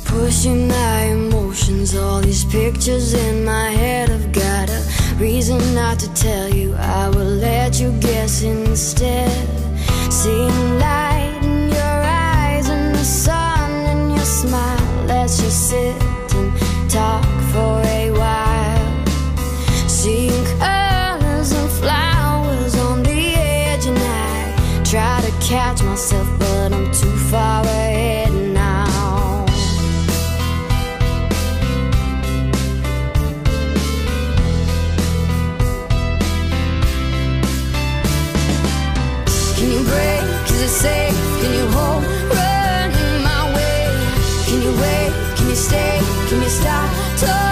pushing my emotions. All these pictures in my head have got a reason not to tell you. I will let you guess instead. Seeing light in your eyes and the sun in your smile. Let's just sit and talk for a while. Seeing colors and flowers on the edge, and I try to catch myself, but I'm too far ahead now. Can you break? Is it safe? Can you hold? Run my way? Can you wait? Can you stay? Can you stop?